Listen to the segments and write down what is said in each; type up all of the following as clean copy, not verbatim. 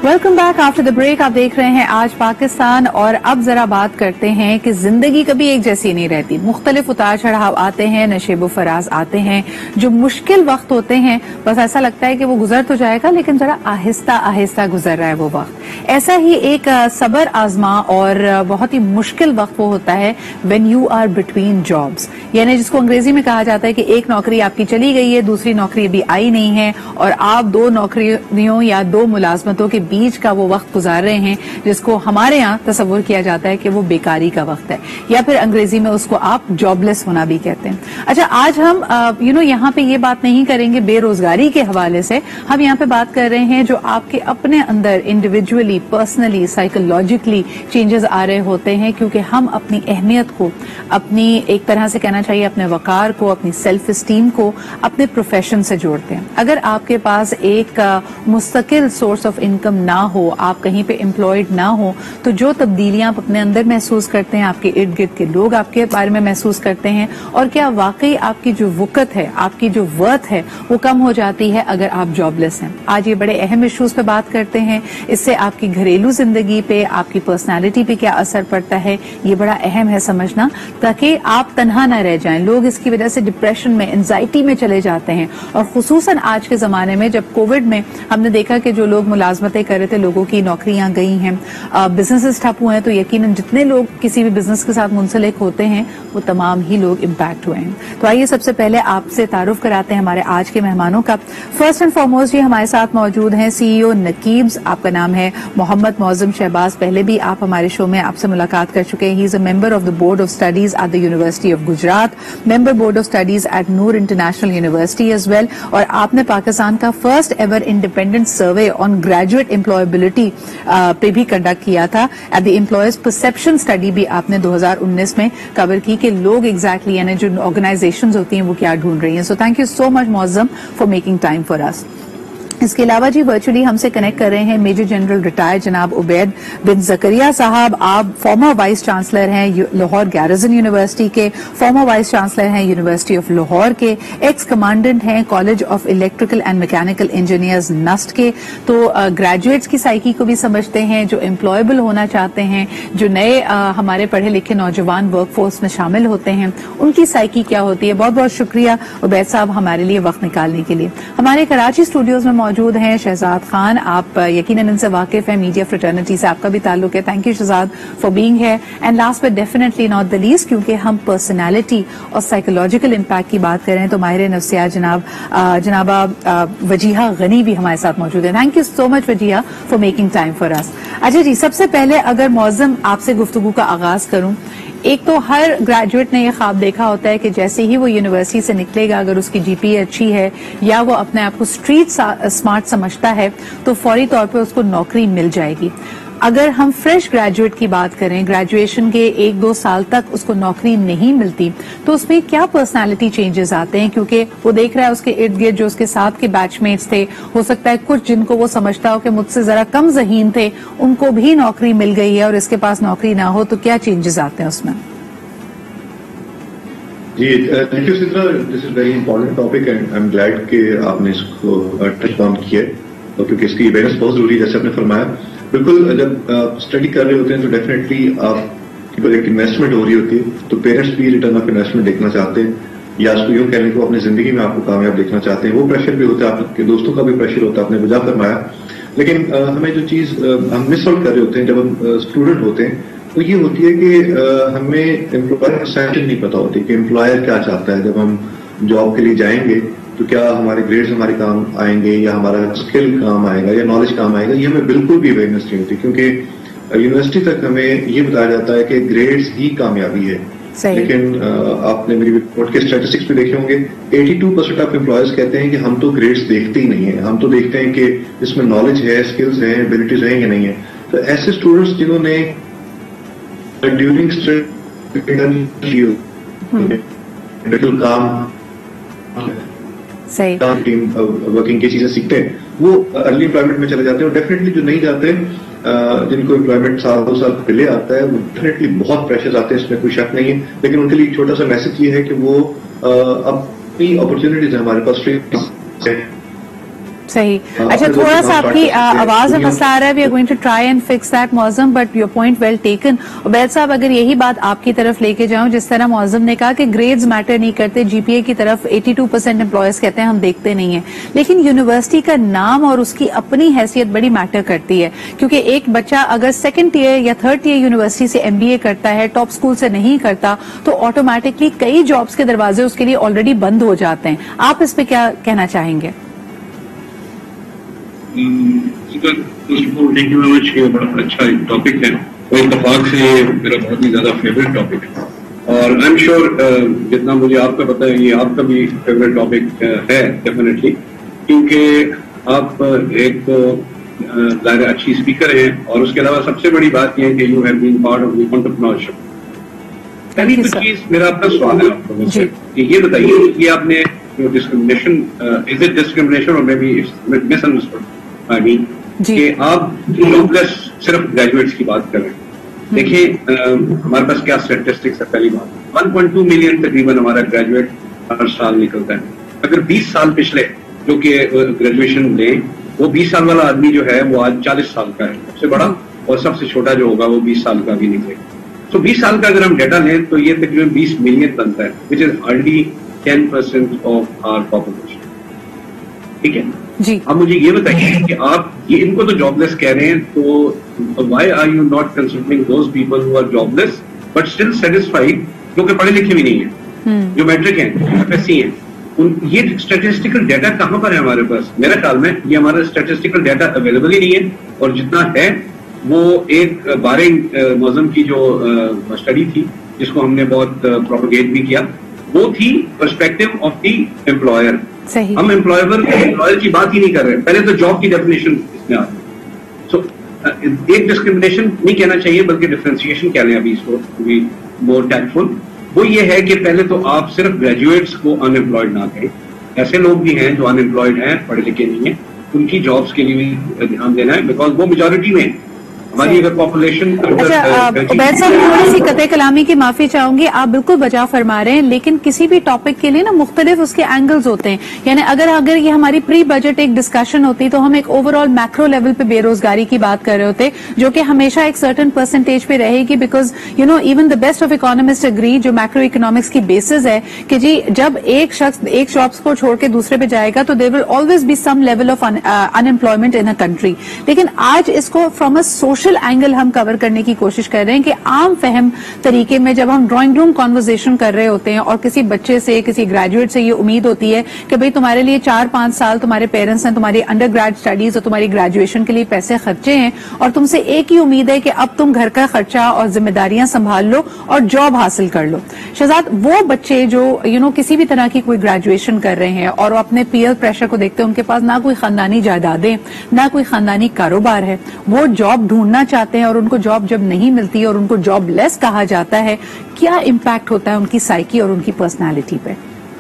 Welcome back after the break. आप देख रहे हैं आज पाकिस्तान, और अब जरा बात करते हैं कि जिंदगी कभी एक जैसी नहीं रहती, मुख्तलिफ उतार चढ़ाव आते हैं, नशेब फराज आते हैं। जो मुश्किल वक्त होते हैं बस ऐसा लगता है कि वो गुजर तो जाएगा, लेकिन जरा आहिस्ता आहिस्ता गुजर रहा है वो वक्त। ऐसा ही एक सबर आजमा और बहुत ही मुश्किल वक्त वो होता है when you are between jobs, यानी जिसको अंग्रेजी में कहा जाता है कि एक नौकरी आपकी चली गई है, दूसरी नौकरी अभी आई नहीं है, और आप दो नौकरियों या दो मुलाजमतों के बीच का वो वक्त गुजार रहे हैं जिसको हमारे यहाँ तस्वुर किया जाता है कि वो बेकारी का वक्त है, या फिर अंग्रेजी में उसको आप जॉबलेस होना भी कहते हैं। अच्छा, आज हम यहाँ पे ये बात नहीं करेंगे बेरोजगारी के हवाले से, हम यहाँ पे बात कर रहे हैं जो आपके अपने अंदर इंडिविजुअली, पर्सनली, साइकोलॉजिकली चेंजेस आ रहे होते हैं, क्योंकि हम अपनी अहमियत को, अपनी एक तरह से कहना चाहिए अपने वकार को, अपनी सेल्फ स्टीम को अपने प्रोफेशन से जोड़ते हैं। अगर आपके पास एक मुस्तकिल सोर्स ऑफ इनकम ना हो, आप कहीं पे एम्प्लॉयड ना हो, तो जो तब्दीलियां आप अपने अंदर महसूस करते हैं, आपके इर्द गिर्द के लोग आपके बारे में महसूस करते हैं, और क्या वाकई आपकी जो वक़्त है, आपकी जो वर्थ है, वो कम हो जाती है अगर आप जॉबलेस हैं। आज ये बड़े अहम इश्यूज पे बात करते हैं। इससे आपकी घरेलू जिंदगी पे, आपकी पर्सनैलिटी पे क्या असर पड़ता है, ये बड़ा अहम है समझना, ताकि आप तन्हा न रह जाएं। लोग इसकी वजह से डिप्रेशन में, एंजाइटी में चले जाते हैं, और खुसूसन आज के जमाने में जब कोविड में हमने देखा कि जो लोग मुलाजमतें कर रहे थे, लोगों की नौकरियां गई हैं, बिजनेसेस ठप हुए हैं, तो यकीनन जितने लोग किसी भी बिजनेस के साथ मुंसलिक होते हैं वो तमाम ही लोग इम्पैक्ट हुए हैं। तो आइए सबसे पहले आपसे तारुफ कराते हैं हमारे आज के मेहमानों का। फर्स्ट एंड फॉरमोस्ट ये हमारे साथ मौजूद हैं सीईओ नकीब्स, आपका नाम है मोहम्मद मौजम शहबाज। पहले भी आप हमारे शो में आपसे मुलाकात कर चुके हैं। He is a member of the board of studies at the university of Gujrat, member board of studies at Noor international university as well, और आपने पाकिस्तान का first ever independent survey on graduate employability पे भी कंडक्ट किया था। At the employers perception study भी आपने 2019 में कवर की कि लोग एग्जैक्टली यानी जो ऑर्गेनाइजेशंस होती हैं वो क्या ढूंढ रही हैं। So thank you so much Moazzam for making time for us. इसके अलावा जी वर्चुअली हमसे कनेक्ट कर रहे हैं मेजर जनरल रिटायर्ड जनाब उबैद बिन जकरिया साहब। आप फॉर्मर वाइस चांसलर हैं लाहौर गैरिसन यूनिवर्सिटी के, फॉर्मर वाइस चांसलर हैं यूनिवर्सिटी ऑफ लाहौर के, एक्स कमांडेंट हैं college of electrical and mechanical engineers NUST के। तो ग्रेजुएट्स की साइकी को भी समझते हैं, जो एम्प्लॉयबल होना चाहते हैं, जो नए हमारे पढ़े लिखे नौजवान वर्कफोर्स में शामिल होते हैं, उनकी साइकी क्या होती है। बहुत बहुत शुक्रिया उबैद साहब हमारे लिए वक्त निकालने के लिए। हमारे कराची स्टूडियोज में मौजूद हैं शहजाद खान, आप यकीनन इनसे वाकिफ हैं, मीडिया फ्रेटर्निटी से आपका भी ताल्लुक है। Thank you Shahzad for being here. And last but definitely not the least, क्योंकि हम पर्सनैलिटी और साइकोलॉजिकल इम्पैक्ट की बात करें तो माहिर नफ्सियात जनाबा वजीहा गनी भी हमारे साथ मौजूद है। Thank you so much Wajiha for making time for us. अच्छा जी, सबसे पहले अगर मौजम आपसे गुफ्तगू का आगाज करूं, एक तो हर ग्रेजुएट ने यह ख्वाब देखा होता है कि जैसे ही वो यूनिवर्सिटी से निकलेगा, अगर उसकी जीपीए अच्छी है या वो अपने आप को स्ट्रीट स्मार्ट समझता है, तो फौरी तौर पे उसको नौकरी मिल जाएगी। अगर हम फ्रेश ग्रेजुएट की बात करें, ग्रेजुएशन के 1-2 साल तक उसको नौकरी नहीं मिलती, तो उसमें क्या पर्सनालिटी चेंजेस आते हैं, क्योंकि वो देख रहा है उसके इर्द गिर्द जो उसके साथ के बैचमेट्स थे, हो सकता है कुछ जिनको वो समझता हो कि मुझसे जरा कम ज़हीन थे, उनको भी नौकरी मिल गई है और इसके पास नौकरी ना हो, तो क्या चेंजेस आते हैं उसमें? जी, thank you Sidra, this is very important topic and I am glad कि आपने इसको टच ऑन किया, क्योंकि इसकी अवेयरनेस बहुत जरूरी है। जैसे आपने फरमाया, बिल्कुल जब आप स्टडी कर रहे होते हैं तो डेफिनेटली आपकी एक इन्वेस्टमेंट हो रही होती है, तो पेरेंट्स भी रिटर्न ऑफ इन्वेस्टमेंट देखना चाहते हैं, या उसको यूं कहने को अपनी जिंदगी में आपको कामयाब देखना चाहते हैं। वो प्रेशर भी होता है, आपके दोस्तों का भी प्रेशर होता है, आपने वजह फरमाया। लेकिन हमें जो चीज हम मिस आउट कर रहे होते हैं जब हम स्टूडेंट होते हैं, वो ये होती है कि हमें एम्प्लॉयर सेक्शन नहीं पता होती कि एम्प्लॉयर क्या चाहता है। जब हम जॉब के लिए जाएंगे तो क्या हमारे ग्रेड्स हमारे काम आएंगे, या हमारा स्किल काम आएगा, या नॉलेज काम आएगा, ये हमें बिल्कुल भी अवेयरनेस नहीं होती, क्योंकि यूनिवर्सिटी तक हमें ये बताया जाता है कि ग्रेड्स ही कामयाबी है। लेकिन आपने मेरी रिपोर्ट के स्टैटिस्टिक्स भी देखे होंगे, 82% ऑफ एम्प्लॉयर्स कहते हैं कि हम तो ग्रेड्स देखते ही नहीं है, हम तो देखते हैं कि इसमें नॉलेज है, स्किल्स हैं, एबिलिटीज हैं या नहीं है। तो ऐसे स्टूडेंट्स जिन्होंने ड्यूरिंग काम टीम वर्किंग की चीजें सीखते हैं, वो अर्ली एम्प्लॉयमेंट में चले जाते हैं। और डेफिनेटली जो नहीं जाते, जिनको एम्प्लॉयमेंट 2 साल पहले आता है, वो डेफिनेटली बहुत प्रेशर आते हैं, इसमें कोई शक नहीं है। लेकिन उनके लिए एक छोटा सा मैसेज ये है कि वो अपनी अपॉर्चुनिटीज है हमारे पास, صحیح. اچھا تھوڑا سا آپ کی آواز میں مسئلہ آ رہا ہے. We are going to try and fix that Moazzam, but your point well taken. Obaid sahib اگر یہی بات آپ کی طرف لے کے جاؤں, جس طرح معظم نے کہا کہ گریڈز میٹر نہیں کرتے, جی پی اے کی طرف 82% امپلائیز کہتے ہیں ہم دیکھتے نہیں ہیں, لیکن یونیورسٹی کا نام اور اس کی اپنی حیثیت بڑی میٹر کرتی ہے. کیونکہ ایک بچہ اگر سیکنڈ ٹیئر یا تھرڈ ٹیئر یونیورسٹی سے ایم بی اے کرتا ہے, ٹاپ اسکول سے نہیں کرتا, تو آٹومیٹکلی کئی جابس کے دروازے اس کے لیے آلریڈی بند ہو جاتے ہیں. آپ اس پہ کیا کہنا چاہیں گے؟ Thank you very much. یہ بڑا اچھا ٹاپک ہے اور اتفاق سے یہ میرا بہت ہی زیادہ فیوریٹ ٹاپک ہے, اور آئی ایم شیور جتنا مجھے آپ کا پتا ہے یہ آپ کا بھی فیوریٹ ٹاپک ہے ڈیفینیٹلی, کیونکہ آپ ایک تو ظاہر اچھی اسپیکر ہیں, اور اس کے علاوہ سب سے بڑی بات یہ ہے کہ you have been part of the entrepreneurship. پہلی تو چیز میرا اپنا سوال ہے آپ لوگوں سے کہ یہ بتائیے کہ آپ نے ڈسکریمنیشن, از اٹ ڈسکریمنیشن اور مے بی مس انڈرسٹوڈ, آئی مین کہ آپ جاب لیس صرف گریجویٹس کی بات کر رہے ہیں. دیکھیں ہمارے پاس کیا اسٹیٹسٹکس ہے. پہلی بات 1.2 ملین تقریباً ہمارا گریجویٹ ہر سال نکلتا ہے. اگر 20 سال پچھلے جو کہ گریجویشن لیں, وہ 20 سال والا آدمی جو ہے وہ آج 40 سال کا ہے سب سے بڑا, اور سب سے چھوٹا جو ہوگا وہ 20 سال کا بھی نکلے گا. تو 20 سال کا اگر ہم ڈیٹا لیں تو یہ تقریباً 20 ملین بنتا ہے, which is hardly 10% of our population. ٹھیک ہے جی. اب مجھے یہ بتائیے کہ آپ یہ ان کو تو جاب لیس کہہ رہے ہیں, تو why are you not considering those people who are jobless but still satisfied, جو کہ پڑھے لکھے بھی نہیں ہیں, جو میٹرک ہیں, ایف ایس سی ہیں. یہ اسٹیٹسٹیکل ڈیٹا کہاں پر ہے ہمارے پاس؟ میرے خیال میں یہ ہمارا اسٹیٹسٹیکل ڈیٹا اویلیبل ہی نہیں ہے, اور جتنا ہے وہ ایک بارنگ معظم کی جو اسٹڈی تھی جس کو ہم نے بہت پروپیگیٹ بھی کیا, وہ تھی پرسپیکٹو آف دی امپلائر. ہم امپلائر کی بات ہی نہیں کر رہے. پہلے تو جاب کی ڈیفینیشن اس میں آتی ہے. سو ایک ڈسکریمنیشن نہیں کہنا چاہیے بلکہ ڈفرینسیشن کہہ لیں ابھی اس کو ٹو بی مور ٹیکٹفل. وہ یہ ہے کہ پہلے تو آپ صرف گریجویٹس کو ان امپلائڈ نہ کہیں. ایسے لوگ بھی ہیں جو ان امپلائڈ ہیں, پڑھے لکھے نہیں ہیں, ان کی جابس کے لیے بھی دھیان دینا ہے, بیکاز وہ میجورٹی میں ہماری اگر پاپولیشن. اچھا عبید صاحب تھوڑی سی قطع کلامی کی معافی چاہوں گی, آپ بالکل بجا فرما رہے ہیں, لیکن کسی بھی ٹاپک کے لیے نا مختلف اس کے اینگلز ہوتے ہیں. یعنی اگر یہ ہماری پری بجٹ ایک ڈسکشن ہوتی تو ہم ایک اوور آل میکرو لیول پہ بے روزگاری کی بات کر رہے ہوتے, جو کہ ہمیشہ ایک سرٹن پرسنٹیج پہ رہے گی, because you know even the best of economist agree, جو میکرو اکنامکس کی بیسز ہے کہ جی جب ایک شخص ایک جابس کو چھوڑ کے دوسرے پہ جائے گا تو there will always be some level of unemployment in a country. لیکن آج اس کو فرام اے سوشل اینگل ہم کور کرنے کی کوشش کر رہے ہیں کہ عام فہم طریقے میں جب ہم ڈرائنگ روم کانورزیشن کر رہے ہوتے ہیں اور کسی بچے سے, کسی گریجویٹ سے یہ امید ہوتی ہے کہ بھئی تمہارے لیے 4-5 سال تمہارے پیرنٹس نے تمہاری انڈر گریڈ اسٹڈیز اور تمہاری گریجویشن کے لیے پیسے خرچے ہیں, اور تم سے ایک ہی امید ہے کہ اب تم گھر کا خرچہ اور ذمہ داریاں سنبھال لو اور جاب حاصل کر لو. شہزاد, وہ بچے جو کسی بھی طرح کی کوئی گریجویشن کر رہے ہیں اور وہ اپنے پیئر پریشر کو دیکھتے ہیں, ان کے پاس نہ کوئی خاندانی جائیدادیں, نہ کوئی خاندانی کاروبار ہے, وہ جاب ڈھونڈنا چاہتے ہیں اور ان کو جاب جب نہیں ملتی اور ان کو جاب لیس کہا جاتا ہے, کیا امپیکٹ ہوتا ہے ان کی سائیکی اور ان کی پرسنالٹی پہ؟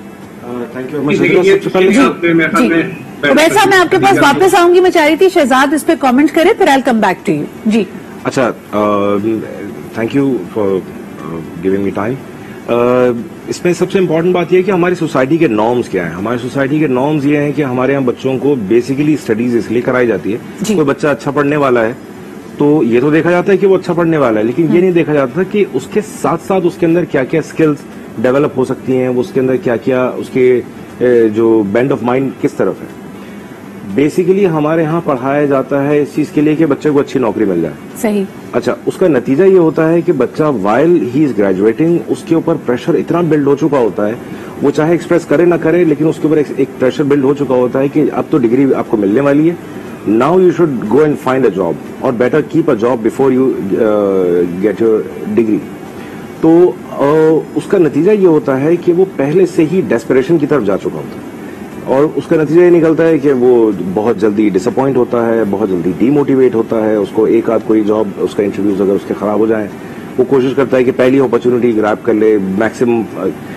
عبید صاحب میں آپ کے پاس واپس آؤں گی, میں چاہ رہی تھی شہزاد اس پہ کامنٹ کرے, پھر I come back to you. جی اچھا, thank you for giving me time. اس میں سب سے امپورٹنٹ بات یہ ہے کہ ہماری سوسائٹی کے نارمز کیا ہیں. ہماری سوسائٹی کے نارمز یہ ہیں کہ ہمارے یہاں بچوں کو بیسیکلی اسٹڈیز اس لیے کرائی جاتی ہے, کوئی بچہ اچھا پڑھنے والا ہے تو یہ تو دیکھا جاتا ہے کہ وہ اچھا پڑھنے والا ہے, لیکن یہ نہیں دیکھا جاتا کہ اس کے ساتھ ساتھ اس کے اندر کیا کیا اسکلز ڈیولپ ہو سکتی ہیں, وہ اس کے اندر کیا کیا اس کے جو بینڈ آف مائنڈ کس طرف ہے. بیسیکلی ہمارے ہاں پڑھایا جاتا ہے اس چیز کے لیے کہ بچے کو اچھی نوکری مل جائے. صحیح. اچھا, اس کا نتیجہ یہ ہوتا ہے کہ بچہ وائل ہی از گریجویٹنگ اس کے اوپر پریشر اتنا بلڈ ہو چکا ہوتا ہے, وہ چاہے ایکسپریس کرے نہ کرے لیکن اس کے اوپر ایک پریشر بلڈ ہو چکا ہوتا ہے کہ اب تو ڈگری آپ کو ملنے والی ہے, now you should go and find a job or better keep a job before you get your degree. تو اس کا نتیجہ یہ ہوتا ہے کہ وہ پہلے سے ہی ڈیسپریشن کی طرف جا چکا ہوتا ہے, اور اس کا نتیجہ یہ نکلتا ہے کہ وہ بہت جلدی ڈس اپوائنٹ ہوتا ہے, بہت جلدی ڈی موٹیویٹ ہوتا ہے. اس کو ایک آدھ کوئی جاب, اس کا انٹرویوز اگر اس کے خراب ہو جائیں, وہ کوشش کرتا ہے کہ پہلی اپرچونٹی گریب کر لے, میکسیمم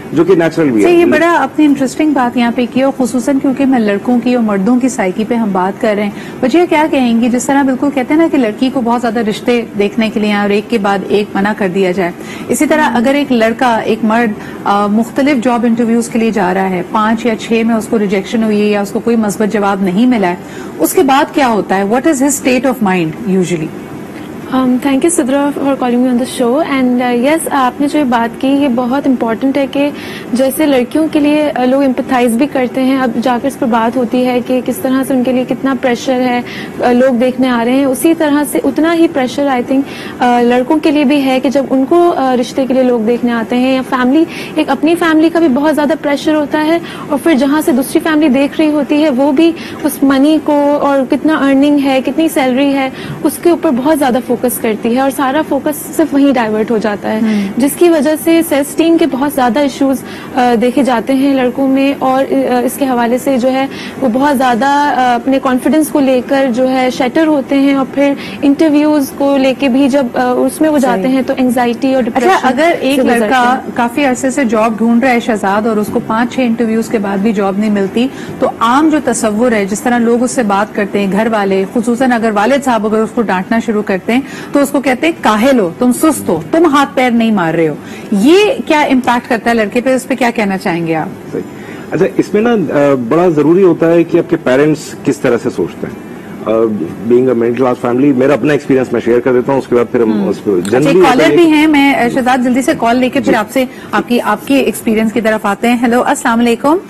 जो कि नेचुरल भी है। ये बड़ा अपनी इंटरेस्टिंग बात यहाँ पे की, और खुसूसन क्योंकि मैं लड़कों की और मर्दों की साइकी पे हम बात कर रहे हैं, वजह क्या कहेंगी, जिस तरह बिल्कुल कहते हैं ना कि लड़की को बहुत ज्यादा रिश्ते देखने के लिए और एक के बाद एक मना कर दिया जाए, इसी तरह अगर एक लड़का, एक मर्द मुख्तलिफ जॉब इंटरव्यूज के लिए जा रहा है, 5 या 6 में उसको रिजेक्शन हुई है या उसको कोई मस्बत जवाब नहीं मिला है, उसके बाद क्या होता है? What is his state of mind usually? Thank you Sidra for calling me on the show. And yes, आपने जो बात की ये बहुत इम्पोर्टेंट है कि जैसे लड़कियों के लिए लोग एम्पथाइज भी करते हैं, अब जाकर इस पर बात होती है कि किस तरह से उनके लिए कितना प्रेशर है, लोग देखने आ रहे हैं, उसी तरह से उतना ही प्रेशर आई थिंक लड़कों के लिए भी है कि जब उनको रिश्ते के लिए लोग देखने आते हैं, या फैमिली, एक अपनी फैमिली का भी बहुत ज्यादा प्रेशर होता है, और फिर जहां से दूसरी फैमिली देख रही होती है वो भी उस मनी को और कितना अर्निंग है, कितनी सैलरी है, उसके ऊपर बहुत ज्यादा फोकस करती है, और सारा फोकस सिर्फ वहीं डाइवर्ट हो जाता है, जिसकी वजह से सेल्फ स्टीम के बहुत ज्यादा इश्यूज देखे जाते हैं लड़कों में, और इसके हवाले से जो है वो बहुत ज्यादा अपने कॉन्फिडेंस को लेकर जो है शैटर होते हैं, और फिर इंटरव्यूज को लेके भी जब उसमें वो जाते हैं तो एंजाइटी और डिप्रेशन। अच्छा, अगर एक लड़का काफी अरसे से जॉब ढूंढ रहा है शहजाद, और उसको 5-6 इंटरव्यूज के बाद भी जॉब नहीं मिलती, तो आम जो तस्वुर है, जिस तरह लोग उससे बात करते हैं, घर वाले, खुसूसन अगर वालिद साहब अगर उसको डांटना शुरू करते हैं तो उसको कहते हैं काहिल हो, तुम सुस्त हो, तुम हाथ पैर नहीं मार रहे हो। ये क्या इम्पैक्ट करता है लड़के पे? इस पे क्या कहना चाहेंगे आप? अच्छा, इसमें ना बड़ा जरूरी होता है कि आपके पेरेंट्स किस तरह से सोचते हैं। Being a middle class family, मेरा अपना एक्सपीरियंस मैं शेयर कर देता हूँ, उसके बाद फिर हम उस पर जनरली कॉलर भी हैं। मैं शहजाद जल्दी से कॉल लेके फिर आपसे आपकी एक्सपीरियंस की तरफ आते हैं। हेलो, अस्सलाम वालेकुम।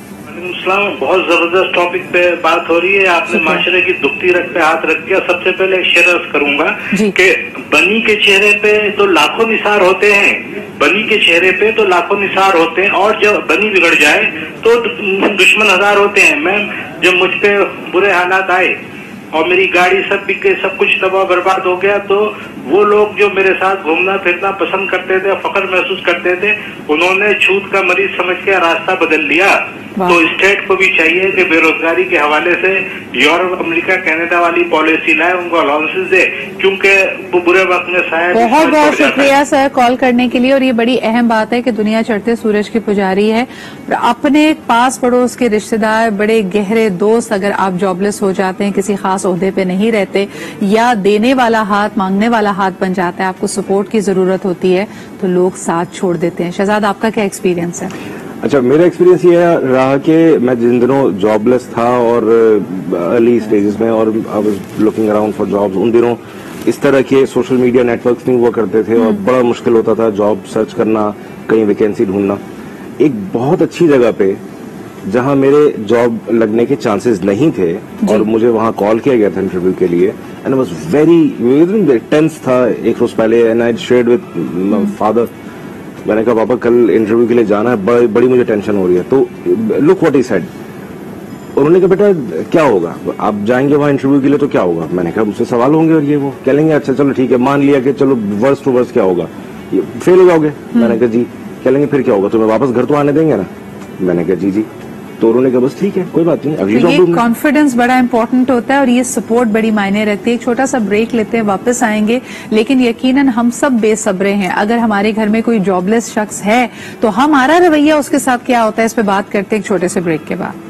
बहुत जबरदस्त टॉपिक पे बात हो रही है, आपने माशरे की दुखती रग पे हाथ रख दिया। सबसे पहले एक शेर अर्ज करूंगा कि बनी के चेहरे पे तो लाखों निसार होते हैं, बनी के चेहरे पे तो लाखों निसार होते हैं, और जब बनी बिगड़ जाए तो दुश्मन हजार होते हैं। मैं जब मुझ पे बुरे हालात आए और मेरी गाड़ी सब बिक गई, सब कुछ तबाह बर्बाद हो गया, तो वो लोग जो मेरे साथ घूमना फिरना पसंद करते थे, फख्र महसूस करते थे, उन्होंने छूत का मरीज समझ के रास्ता बदल लिया। तो स्टेट को भी चाहिए कि बेरोजगारी के हवाले से यूरोप, अमेरिका, कनाडा वाली पॉलिसी लाए, उनको अलाउंसेस दे, क्योंकि वो बुरे वक्त में शायद। बहुत बहुत शुक्रिया सर कॉल करने के लिए। और ये बड़ी अहम बात है कि दुनिया चढ़ते सूरज की पुजारी है। अपने पास पड़ोस के रिश्तेदार, बड़े गहरे दोस्त, अगर आप जॉबलेस हो जाते हैं, किसी खास ओहदे पे नहीं रहते, या देने वाला हाथ मांगने वाला हाथ बन जाता है, आपको सपोर्ट की जरूरत होती है, तो लोग साथ छोड़ देते हैं। शहजाद, आपका क्या एक्सपीरियंस है? अच्छा, मेरा एक्सपीरियंस ये रहा कि मैं जिन दिनों जॉबलेस था और अर्ली स्टेजेस में, और I was looking around for jobs, उन दिनों इस तरह के सोशल मीडिया नेटवर्क्स नहीं हुआ करते थे, और बड़ा मुश्किल होता था जॉब सर्च करना, कहीं वैकेंसी ढूंढना। एक बहुत अच्छी जगह पे जहां मेरे जॉब लगने के चांसेस नहीं थे, और मुझे वहां कॉल किया गया था इंटरव्यू के लिए, and I was very tense था एक रोज पहले, and I shared with father. मैंने कहा पापा कल इंटरव्यू के लिए जाना है, बड़ी मुझे टेंशन हो रही है। तो लुक व्हाट ही सेड, उन्होंने कहा बेटा क्या होगा, आप जाएंगे वहां इंटरव्यू के लिए तो क्या होगा? मैंने कहा मुझसे सवाल होंगे और ये वो कह लेंगे, अच्छा चलो ठीक है, मान लिया कि चलो वर्स्ट टू वर्स्ट क्या होगा, फेल हो जाओगे। मैंने कहा जी। कह लेंगे फिर क्या होगा, तुम्हें वापस घर तो आने देंगे ना? मैंने कहा जी जी। तो उन्होंने कहा बस ठीक है, कोई बात नहीं, अगली जॉब। ये कॉन्फिडेंस बड़ा इंपॉर्टेंट होता है, और ये सपोर्ट बड़ी मायने रखती है। एक छोटा सा ब्रेक लेते हैं, वापस आएंगे। लेकिन यकीनन हम सब बेसब्रे हैं। अगर हमारे घर में कोई जॉबलेस शख्स है तो हमारा रवैया उसके साथ क्या होता है, इस पे बात करते हैं एक छोटे से ब्रेक के बाद।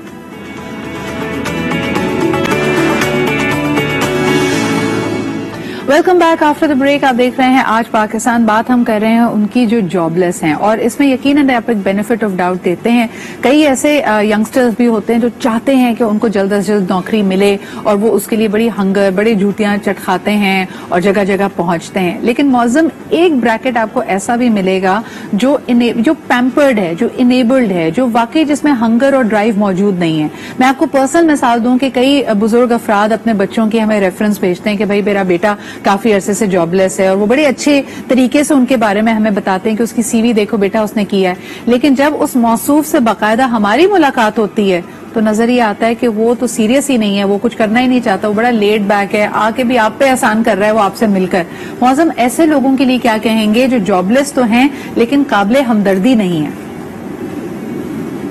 Welcome back after the break. आप देख रहे हैं आज पाकिस्तान। बात हम कर रहे हैं उनकी जो जॉबलेस हैं, और इसमें यकीनन आप एक बेनिफिट ऑफ डाउट देते हैं। कई ऐसे यंगस्टर्स भी होते हैं जो चाहते हैं कि उनको जल्द से जल्द नौकरी मिले, और वो उसके लिए बड़ी हंगर, बड़ी जूतियां चटखाते हैं और जगह जगह पहुंचते हैं। लेकिन मौजम एक ब्रैकेट आपको ऐसा भी मिलेगा जो पैम्पर्ड है, जो इनेबल्ड है, जो वाकई जिसमें हंगर और ड्राइव मौजूद नहीं है। मैं आपको पर्सनल मिसाल दूं कि कई बुजुर्ग अफराद अपने बच्चों की हमें रेफरेंस भेजते हैं कि भाई मेरा बेटा काफी अरसे से जॉबलेस है, और वो बड़े अच्छे तरीके से उनके बारे में हमें बताते हैं कि उसकी सीवी देखो बेटा उसने किया है। लेकिन जब उस मौसूफ से बाकायदा हमारी मुलाकात होती है तो नजर ये आता है कि वो तो सीरियस ही नहीं है, वो कुछ करना ही नहीं चाहता, वो बड़ा लेट बैक है, आके भी आप पे एहसान कर रहा है वो आपसे मिलकर। मौजम, ऐसे लोगों के लिए क्या कहेंगे जो जॉबलेस तो हैं लेकिन काबिले हमदर्दी नहीं है?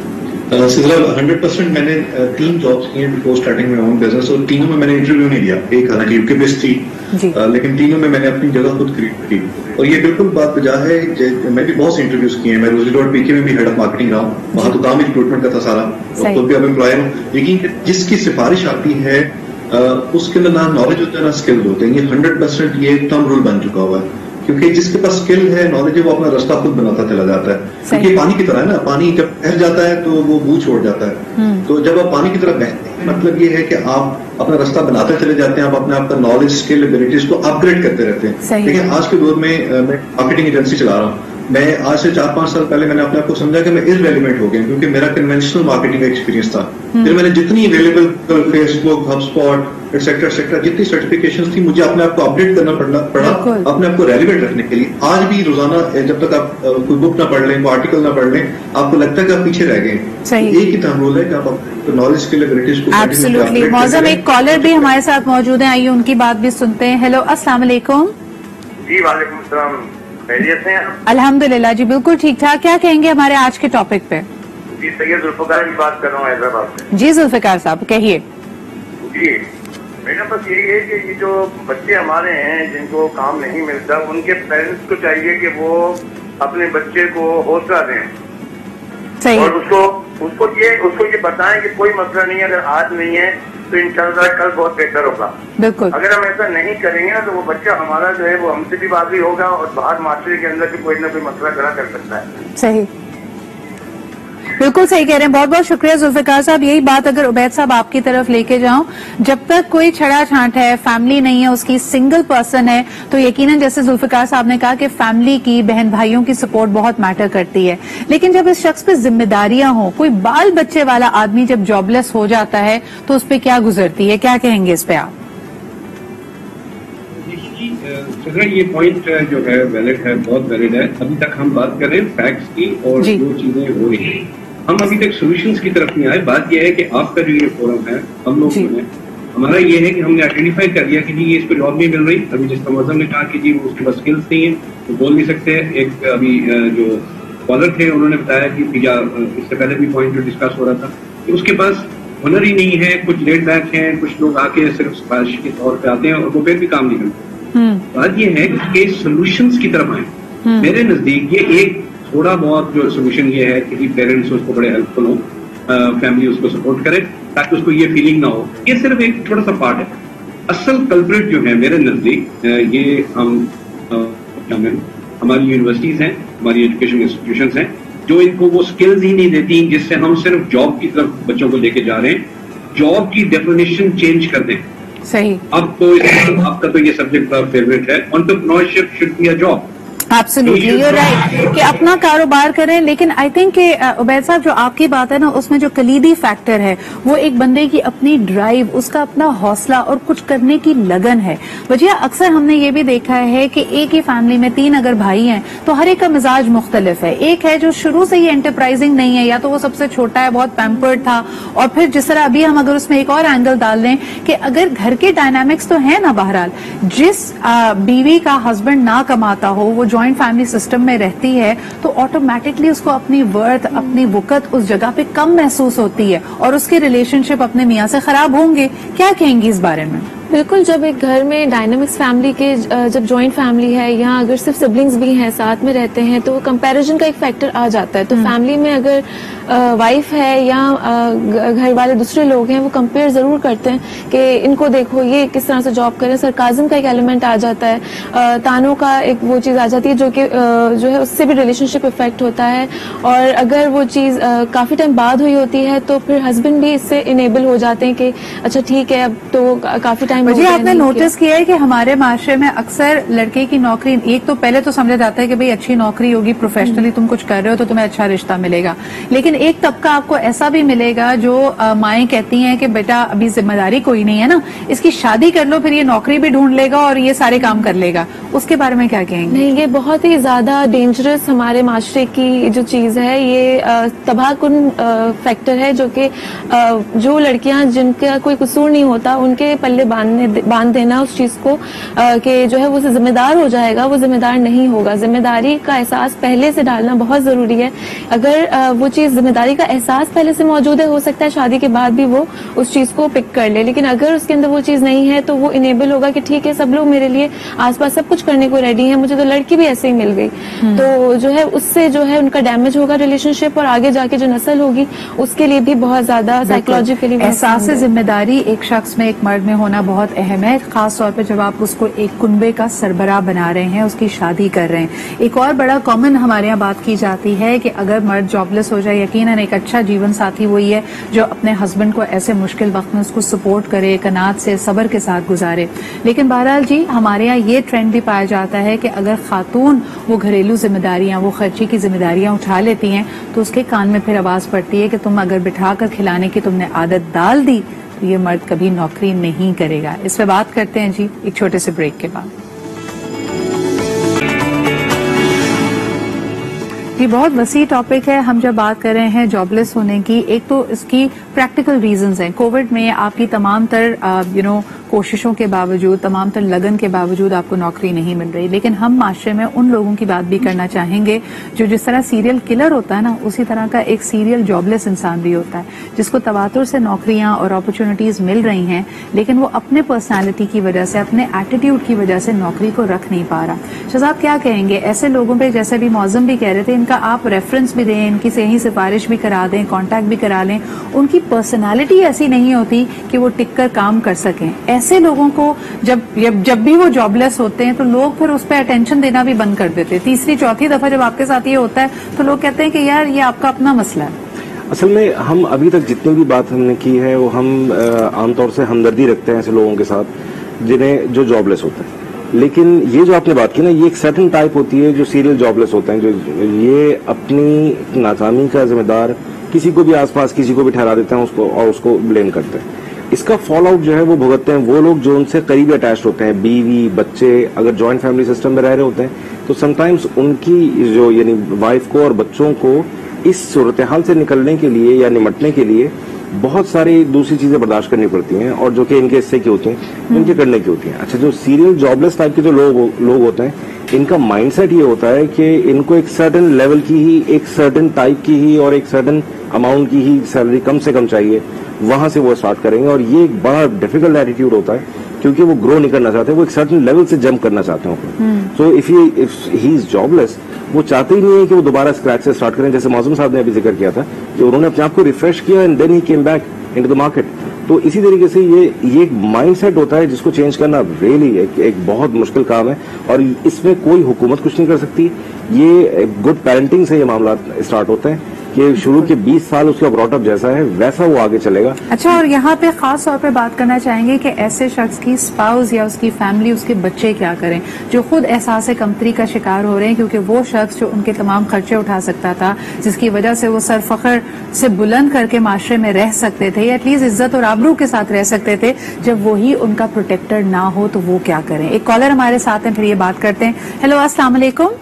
सिजरा 100% मैंने 3 जॉब्स किए before starting my own business, और तीनों में मैंने इंटरव्यू नहीं दिया। एक हालांकि यूके बेस्ड थी, लेकिन तीनों में मैंने अपनी जगह खुद क्रिएट की। और ये बिल्कुल बात बजा है, मैं भी बहुत से इंटरव्यूज किए हैं। मैं रोजी.पीके में भी हेड ऑफ मार्केटिंग रहा हूँ, वहां तो काम रिक्रूटमेंट का था सारा, और खुद भी अब एम्प्लॉयर हूँ। लेकिन जिसकी सिफारिश आती है उसके अंदर ना नॉलेज होता है ना स्किल होते हैं। ये 100% ये थंब रूल बन चुका हुआ है, क्योंकि जिसके पास स्किल है, नॉलेज है, वो अपना रास्ता खुद बनाता चला जाता है। क्योंकि पानी की तरह है ना, पानी जब बह जाता है तो वो बू छोड़ जाता है। तो जब आप पानी की तरह बहते हैं, मतलब ये है कि आप अपना रास्ता बनाते चले जाते हैं, आप अपने आपका नॉलेज, स्किल, एबिलिटीज को अपग्रेड करते रहते हैं। लेकिन आज के दौर में मैं मार्केटिंग एजेंसी चला रहा हूँ। मैं आज से 4-5 साल पहले मैंने अपने आप को समझा कि मैं इररेलेवेंट हो गया, क्योंकि मेरा कन्वेंशनल मार्केटिंग का एक्सपीरियंस था। फिर मैंने जितनी available Facebook, HubSpot etcetera etcetera जितनी सर्टिफिकेशंस थी, मुझे अपने आप को अपडेट करना पड़ा अपने आप को रेलिवेंट रखने के लिए। आज भी रोजाना जब तक आप कोई बुक ना पढ़ लें, कोई आर्टिकल ना पढ़ लें, आपको लगता है कि आप पीछे रह गए। एक ही थंब रूल है कि आप नॉलेज, स्किल, एबिलिटीज को एब्सोल्युटली। मौजम, एक कॉलर भी हमारे साथ मौजूद है, आइए उनकी बात भी सुनते हैं। हेलो, अस्सलाम वालेकुम। जी वालेकुम सलाम, खैरियत से हैं आप? अल्हम्दुलिल्लाह जी, बिल्कुल ठीक ठाक। क्या कहेंगे हमारे आज के टॉपिक पे? जी, सैयद जुल्फिकार की बात कर रहा हूँ हैदराबाद से। जी जुल्फिकार साहब, कहिए। जी मेरा बस यही है कि ये जो बच्चे हमारे हैं जिनको काम नहीं मिलता, उनके पेरेंट्स को चाहिए कि वो अपने बच्चे को हौसला दें। सही। और उसको ये बताएं कि कोई मसला नहीं है, अगर आज नहीं है तो इंशाल्लाह कल बहुत बेहतर होगा। बिल्कुल। अगर हम ऐसा नहीं करेंगे ना, तो वो बच्चा हमारा जो है वो हमसे भी बाजी होगा और बाहर माशरे के अंदर भी कोई ना कोई मसला खड़ा कर सकता है। सही, बिल्कुल सही कह रहे हैं। बहुत बहुत शुक्रिया जुल्फिकार साहब। यही बात अगर उबैद साहब आपकी तरफ लेके जाऊं, जब तक कोई छड़ा छांट है, फैमिली नहीं है, उसकी सिंगल पर्सन है, तो यकीनन जैसे जुल्फिकार साहब ने कहा कि फैमिली की, बहन भाइयों की सपोर्ट बहुत मैटर करती है। लेकिन जब इस शख्स पे जिम्मेदारियां हो, कोई बाल बच्चे वाला आदमी जब जॉबलेस हो जाता है, तो उस पर क्या गुजरती है? क्या कहेंगे इस पे आप? ये पॉइंट जो है वैलिड है, बहुत वैलिड है। अभी तक हम बात कर रहे हैं फैक्ट्स की और जो चीजें हो रही हैं, हम अभी तक सॉल्यूशंस की तरफ नहीं आए। बात यह है कि आपका जो ये फोरम है, हम लोग ने, हमारा ये है कि हमने आइडेंटिफाई कर लिया कि जी ये इसको जॉब नहीं मिल रही। अभी जिसका मौजम ने कहा कि जी वो उसके पास स्किल्स नहीं है, तो बोल नहीं सकते। एक अभी जो कॉलर थे उन्होंने बताया कि या इससे पहले भी पॉइंट जो डिस्कस हो रहा था कि उसके पास हुनर ही नहीं है, कुछ लेट बैक हैं, कुछ लोग आके सिर्फ सिफारिश के तौर पे आते हैं और वो फिर भी काम नहीं करते। बात ये है कि सॉल्यूशंस की तरफ आए। मेरे नजदीक ये एक थोड़ा बहुत जो सोल्यूशन ये है कि पेरेंट्स उसको बड़े हेल्पफुल हो, फैमिली उसको सपोर्ट करे ताकि उसको ये फीलिंग ना हो। ये सिर्फ एक छोटा सा पार्ट है। असल कल्प्रिट जो है मेरे नजदीक ये हमारी यूनिवर्सिटीज हैं, हमारी एजुकेशन इंस्टीट्यूशंस हैं, जो इनको वो स्किल्स ही नहीं देती जिससे हम सिर्फ जॉब की तरफ बच्चों को लेके जा रहे हैं। जॉब की डेफिनेशन चेंज कर दें। सही। अब तो आपका तो ये सब्जेक्ट का फेवरेट है, entrepreneurship should be a job. Absolutely, you are right कि अपना कारोबार करें। लेकिन आई थिंक कि उबैद साहब जो आपकी बात है ना, उसमें जो कलीदी फैक्टर है वो एक बंदे की अपनी ड्राइव, उसका अपना हौसला और कुछ करने की लगन है। वजह अक्सर हमने ये भी देखा है कि एक ही फैमिली में 3 अगर भाई हैं तो हर एक का मिजाज मुख्तलिफ है। एक है जो शुरू से ही एंटरप्राइजिंग नहीं है, या तो वो सबसे छोटा है, बहुत पैम्पर्ड था, और फिर जिस तरह अभी हम अगर उसमें एक और एंगल डाल दें कि अगर घर के डायनामिक्स तो है ना, बहरहाल जिस बीवी का हस्बैंड ना कमाता हो, वो जॉइंट फैमिली सिस्टम में रहती है, तो ऑटोमेटिकली उसको अपनी वर्थ, अपनी वक़्त उस जगह पे कम महसूस होती है और उसके रिलेशनशिप अपने मियाँ से खराब होंगे। क्या कहेंगी इस बारे में? बिल्कुल, जब एक घर में डायनामिक्स फैमिली के, जब जॉइंट फैमिली है या अगर सिर्फ सिबलिंग्स भी हैं, साथ में रहते हैं, तो कंपैरिजन का एक फैक्टर आ जाता है। तो फैमिली में अगर वाइफ है या घर वाले दूसरे लोग हैं, वो कंपेयर जरूर करते हैं कि इनको देखो ये किस तरह से जॉब करें। सरकाज़म का एक एलिमेंट आ जाता है, तानों का एक वो चीज आ जाती है जो कि जो है उससे भी रिलेशनशिप इफेक्ट होता है। और अगर वो चीज काफी टाइम बाद हुई होती है तो फिर हस्बैंड भी इससे इनेबल हो जाते हैं कि अच्छा ठीक है, अब तो काफी टाइम। मुझे आपने नोटिस किया है कि हमारे माशरे में अक्सर लड़के की नौकरी, एक तो पहले तो समझा जाता है कि भाई अच्छी नौकरी होगी, प्रोफेशनली तुम कुछ कर रहे हो तो तुम्हें अच्छा रिश्ता मिलेगा, लेकिन एक तबका आपको ऐसा भी मिलेगा जो माएं कहती हैं कि बेटा अभी जिम्मेदारी कोई नहीं है ना, इसकी शादी कर लो, फिर ये नौकरी भी ढूंढ लेगा और ये सारे काम कर लेगा। उसके बारे में क्या कहेंगे? नहीं, ये बहुत ही ज्यादा डेंजरस हमारे माशरे की जो चीज है, ये तबाहकुन फैक्टर है जो कि जो लड़कियां जिनका कोई कसूर नहीं होता उनके पल्ले बांध बांध देना उस चीज को कि जो है वो जिम्मेदार हो जाएगा, वो जिम्मेदार नहीं होगा। जिम्मेदारी का एहसास पहले से डालना बहुत जरूरी है। अगर वो चीज जिम्मेदारी का एहसास पहले से मौजूद है, हो सकता है शादी के बाद भी वो उस चीज को पिक कर ले, लेकिन अगर उसके अंदर वो चीज नहीं है तो वो इनेबल होगा कि ठीक है सब लोग मेरे लिए आसपास सब कुछ करने को रेडी हैं, मुझे तो लड़की भी ऐसे ही मिल गई, तो जो है उससे जो है उनका डैमेज होगा रिलेशनशिप, और आगे जाके जो नस्ल होगी उसके लिए भी बहुत ज्यादा साइकोलॉजिकली एहसास जिम्मेदारी एक शख्स में, एक मर्द में होना बहुत अहम है, खास तौर पे जब आप उसको एक कुनबे का सरबराह बना रहे हैं, उसकी शादी कर रहे हैं। एक और बड़ा कॉमन हमारे यहाँ बात की जाती है कि अगर मर्द जॉबलेस हो जाए, यकीनन एक अच्छा जीवन साथी वही है जो अपने हस्बैंड को ऐसे मुश्किल वक्त में उसको सपोर्ट करे, कनात से सब्र के साथ गुजारे। लेकिन बहरहाल जी हमारे यहाँ ये ट्रेंड भी पाया जाता है कि अगर खातून वो घरेलू जिम्मेदारियां, वो खर्चे की जिम्मेदारियां उठा लेती हैं तो उसके कान में फिर आवाज पड़ती है कि तुम अगर बिठा कर खिलाने की तुमने आदत डाल दी तो ये मर्द कभी नौकरी नहीं करेगा। इस पे बात करते हैं जी एक छोटे से ब्रेक के बाद। ये बहुत वसी टॉपिक है। हम जब बात कर रहे हैं जॉबलेस होने की, एक तो इसकी प्रैक्टिकल रीजंस हैं। कोविड में आपकी तमाम तर कोशिशों के बावजूद, तमाम तर लगन के बावजूद आपको नौकरी नहीं मिल रही, लेकिन हम माशरे में उन लोगों की बात भी करना चाहेंगे जो जिस तरह सीरियल किलर होता है ना, उसी तरह का एक सीरियल जॉबलेस इंसान भी होता है जिसको तवातुर से नौकरियां और अपॉर्चुनिटीज मिल रही हैं, लेकिन वो अपने पर्सनालिटी की वजह से, अपने एटीट्यूड की वजह से नौकरी को रख नहीं पा रहा। शहजाद क्या कहेंगे ऐसे लोगों पे, जैसे भी मौजम भी कह रहे थे, इनका आप रेफरेंस भी दें, इनकी सही सिफारिश भी करा दें, कॉन्टैक्ट भी करा लें, उनकी पर्सनालिटी ऐसी नहीं होती कि वो टिक कर काम कर सकें। ऐसे लोगों को जब भी वो जॉबलेस होते हैं तो लोग फिर उस पर अटेंशन देना भी बंद कर देते हैं। तीसरी चौथी दफा जब आपके साथ ये होता है तो लोग कहते हैं कि यार ये आपका अपना मसला है। असल में हम अभी तक जितनी भी बात हमने की है वो हम आमतौर से हमदर्दी रखते हैं ऐसे लोगों के साथ जिन्हें जो जॉबलेस होते हैं, लेकिन ये जो आपने बात की ना, ये एक सर्टेन टाइप होती है जो सीरियल जॉबलेस होते हैं, जो ये अपनी नाकामी का जिम्मेदार किसी को भी आसपास किसी को भी ठहरा देते हैं उसको और उसको ब्लेम करते हैं। इसका फॉल आउट जो है वो भुगतते हैं वो लोग जो उनसे करीबी अटैच्ड होते हैं, बीवी, बच्चे। अगर जॉइंट फैमिली सिस्टम में रह रहे होते हैं तो समटाइम्स उनकी जो यानी वाइफ को और बच्चों को इस सूरत हाल से निकलने के लिए या निमटने के लिए बहुत सारी दूसरी चीजें बर्दाश्त करनी पड़ती हैं, और जो कि इनके हिस्से की होती हैं, इनके करने की होती हैं। अच्छा, जो सीरियल जॉबलेस टाइप के जो लोग होते हैं, इनका माइंडसेट ये होता है कि इनको एक सर्टेन लेवल की ही, एक सर्टेन टाइप की ही और एक सर्टेन अमाउंट की ही सैलरी कम से कम चाहिए, वहां से वो स्टार्ट करेंगे। और ये एक बड़ा डिफिकल्ट एटीट्यूड होता है क्योंकि वो ग्रो नहीं करना चाहते, वो एक सर्टेन लेवल से जंप करना चाहते हैं। So if he is jobless, वो चाहते ही नहीं है कि वो दोबारा स्क्रैच से स्टार्ट करें। जैसे मौजम साहब ने अभी जिक्र किया था कि उन्होंने अपने आप को रिफ्रेश किया and then he came back into the market. तो इसी तरीके से ये एक माइंडसेट होता है जिसको चेंज करना रियली एक बहुत मुश्किल काम है, और इसमें कोई हुकूमत कुछ नहीं कर सकती। ये गुड पेरेंटिंग से ये मामला स्टार्ट होता है कि शुरू के 20 साल उसका ब्रॉटअप जैसा है वैसा वो आगे चलेगा। अच्छा, और यहाँ पे खास तौर पे बात करना चाहेंगे कि ऐसे शख्स की स्पाउस या उसकी फैमिली, उसके बच्चे क्या करें जो खुद एहसास कमतरी का शिकार हो रहे हैं, क्योंकि वो शख्स जो उनके तमाम खर्चे उठा सकता था, जिसकी वजह से वो सर फखर से बुलंद करके माशरे में रह सकते थे या एटलीस्ट इज्जत और आबरू के साथ रह सकते थे, जब वही उनका प्रोटेक्टर ना हो तो वो क्या करें। एक कॉलर हमारे साथ हैं, फिर ये बात करते हैं। हेलो, अस्सलाम वालेकुम।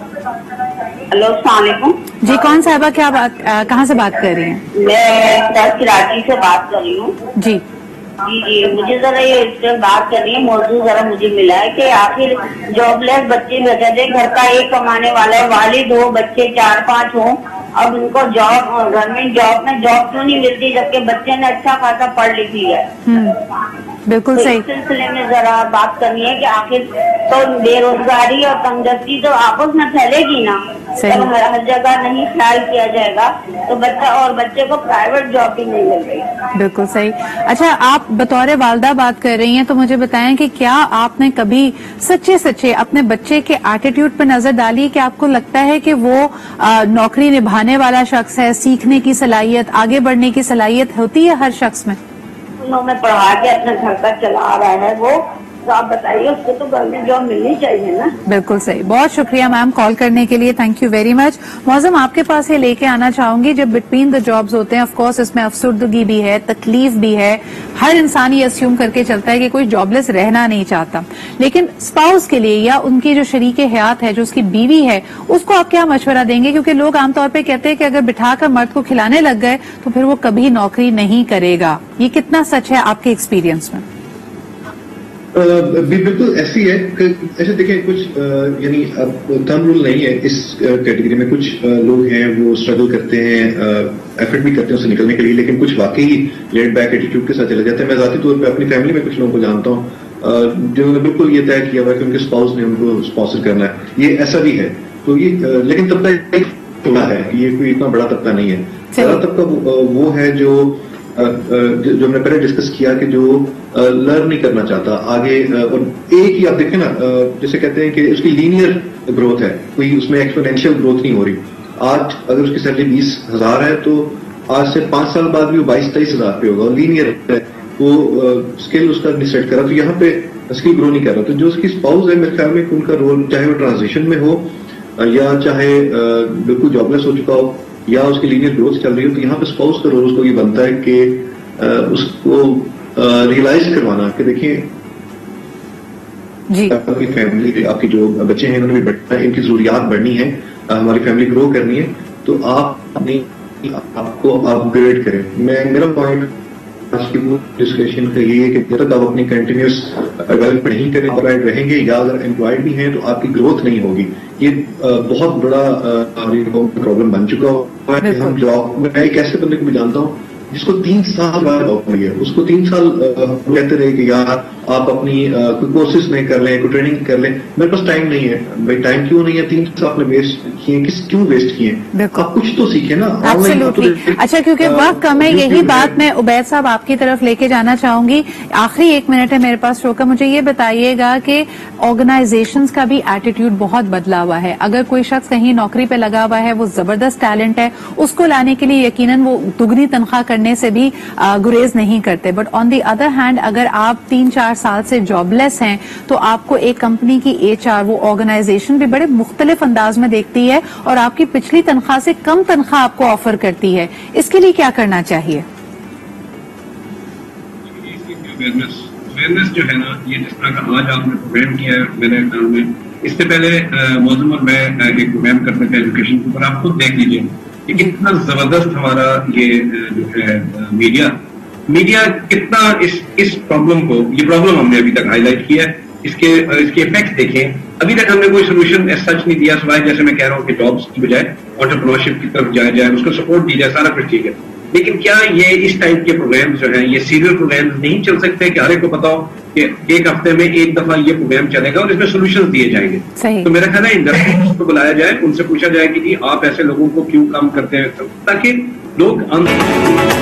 हेलो, अस्सलाम वालेकुम जी, कौन साहबा क्या बात, कहाँ से बात कर रही हैं? मैं कराची से बात कर रही हूँ। जी जी, मुझे जरा ये इससे बात करनी है, मौजूद जरा मुझे मिला है कि आखिर जॉबलेस बच्चे बचा दे, घर का एक कमाने वाला है, वालिद हो, बच्चे 4-5 हो, अब उनको जॉब, गवर्नमेंट जॉब में जॉब क्यों नहीं मिलती जबकि बच्चे ने अच्छा खासा पढ़ लिख लिया है। बिल्कुल सही। इस सिलसिले में जरा बात करनी है कि आखिर तो बेरोजगारी और तंगदस्ती तो आपस में फैलेगी ना, जब हर जगह नहीं ख्याल किया जाएगा तो बच्चे को प्राइवेट जॉब भी नहीं मिल रही। बिल्कुल सही। अच्छा, आप बतौर वालदा बात कर रही हैं तो मुझे बताएं कि क्या आपने कभी सच्चे अपने बच्चे के एटीट्यूड पर नजर डाली कि आपको लगता है कि वो नौकरी निभाने वाला शख्स है, सीखने की सलाहियत, आगे बढ़ने की सलाहियत होती है हर शख्स में? में पढ़ा के अपना घर का चला रहा है वो, तो आप बताइए उसको तो गवर्नमेंट जॉब मिलनी चाहिए ना। बिल्कुल सही। बहुत शुक्रिया मैम कॉल करने के लिए, thank you very much. Mauzam, आपके पास ये लेके आना चाहूंगी, जब बिटवीन द जॉब्स होते हैं, ऑफ कोर्स इसमें अफसुर्दगी भी है, तकलीफ भी है, हर इंसान ये अस्यूम करके चलता है कि कोई जॉबलेस रहना नहीं चाहता, लेकिन स्पाउस के लिए या उनकी जो शरीके हयात है, जो उसकी बीवी है, उसको आप क्या मशवरा देंगे? क्योंकि लोग आमतौर पर कहते हैं कि अगर बिठाकर मर्द को खिलाने लग गए तो फिर वो कभी नौकरी नहीं करेगा। ये कितना सच है आपके एक्सपीरियंस में? بالکل ایسی ہے کہ ایسے دیکھیں کچھ یعنی اب تھم رول نہیں ہے اس کیٹیگری میں. کچھ لوگ ہیں وہ اسٹرگل کرتے ہیں, ایفرٹ بھی کرتے ہیں اس سے نکلنے کے لیے, لیکن کچھ واقعی لیٹ بیک ایٹیٹیوڈ کے ساتھ چلے جاتے ہیں. میں ذاتی طور پہ اپنی فیملی میں کچھ لوگوں کو جانتا ہوں جنہوں نے بالکل یہ طے کیا ہوا ہے کہ ان کے اسپاؤس نے ان کو اسپانسر کرنا ہے. یہ ایسا بھی ہے. تو یہ لیکن طبقہ تھوڑا ہے, یہ کوئی اتنا بڑا طبقہ نہیں ہے. بڑا طبقہ وہ ہے جو ہم نے پہلے ڈسکس کیا کہ جو لرن نہیں کرنا چاہتا آگے. اور ایک ہی آپ دیکھیں نا, جیسے کہتے ہیں کہ اس کی لینئر گروتھ ہے, کوئی اس میں ایکسپونینشیل گروتھ نہیں ہو رہی. آج اگر اس کی سیلری 20,000 ہے تو آج سے 5 سال بعد بھی وہ 22-23,000 پہ ہوگا. اور لینئر ہے, وہ اسکل اس کا نہیں سیٹ کرا, تو یہاں پہ اسکل گرو نہیں کر رہا. تو جو اس کی اسپاؤز ہے میرے خیال میں ان کا رول, چاہے وہ ٹرانزیشن میں ہو یا چاہے بالکل جاب لیس ہو چکا ہو یا اس کی لینئر گروتھ چل رہی ہو, تو یہاں پہ اسپاؤس کا رول اس کو یہ بنتا ہے کہ اس کو ریئلائز کروانا کہ دیکھیں جی آپ کی فیملی, آپ کی جو بچے ہیں انہوں نے بھی بڑھنا ہے, ان کی ضروریات بڑھنی ہے, ہماری فیملی گرو کرنی ہے, تو آپ کو اپ گریڈ کریں. میرا پوائنٹ آج کی ڈسکشن کا یہ ہے کہ جب تک آپ اپنی کنٹینیوس ڈیولپمنٹ نہیں کریں, امپلائڈ رہیں گے یا اگر امپلائڈ بھی ہیں تو آپ کی گروتھ نہیں ہوگی. یہ بہت بڑا پرابلم بن چکا ہے کہ ہم جاب میں, ایک ایسے بندے کو بھی جانتا ہوں جس کو 3 سال بعد جاب ملی ہے, اس کو 3 سال کہتے رہے کہ یار آپ اپنی کوئی کورسز نہیں کر لیں, کوئی ٹریننگ کر لیں. میرے پاس ٹائم نہیں ہے. بھائی ٹائم کیوں نہیں ہے؟ 3 سال آپ نے ویسٹ کیے, کیوں ویسٹ کیے؟ آپ کچھ تو سیکھیں نا. ایبسلیوٹلی. اچھا, کیونکہ وقت کم ہے, یہی بات میں عبید صاحب آپ کی طرف لے کے جانا چاہوں گی. آخری 1 منٹ ہے میرے پاس شو کا. مجھے یہ بتائیے گا کہ آرگنائزیشنز کا بھی ایٹیٹیوڈ بہت بدلا ہوا ہے. اگر کوئی شخص کہیں نوکری پہ لگا ہوا ہے, وہ زبردست ٹیلنٹ ہے, اس کو لانے کے لیے یقیناً وہ دگنی تنخواہ کرنے سے بھی گریز نہیں کرتے. But on the other hand اگر آپ 3-4 سال سے جاب لیس ہیں تو آپ کو ایک کمپنی کی HR, وہ آرگنائزیشن بھی بڑے مختلف انداز میں دیکھتی ہے اور آپ کی پچھلی تنخواہ سے کم تنخواہ آپ کو آفر کرتی ہے. اس کے لیے کیا کرنا چاہیے؟ اویئرنیس جو ہے نا, یہ جس طرح کا آج آپ نے پروگرام کیا ہے میرے خیال میں, اس سے پہلے موزم اور میں ایک پروگرام کرتے تھے ایجوکیشن کے اوپر. آپ خود دیکھ لیجیے کہ کتنا زبردست ہمارا یہ جو ہے میڈیا کتنا اس پرابلم کو, یہ پرابلم ہم نے ابھی تک ہائی لائٹ کیا ہے, اس کے افیکٹ دیکھیں. ابھی تک ہم نے کوئی سولوشن ایز سچ نہیں دیا, سوائے جیسے میں کہہ رہا ہوں کہ جابس کی بجائے انٹرپرینورشپ کی طرف جایا جائے, اس کو سپورٹ دی جائے, سارا کچھ ٹھیک ہے. لیکن کیا یہ اس ٹائپ کے پروگرامز جو ہیں, یہ سیریل پروگرامز نہیں چل سکتے کہ ہر ایک کو پتا ہو کہ ایک ہفتے میں ایک دفعہ یہ پروگرام چلے گا اور اس میں سولوشن دیے جائیں گے؟ تو میرا خیال ہے انڈسٹری کو بلایا جائے, ان سے پوچھا جائے کہ جی آپ ایسے لوگوں کو کیوں کام کرتے ہیں, تاکہ لوگ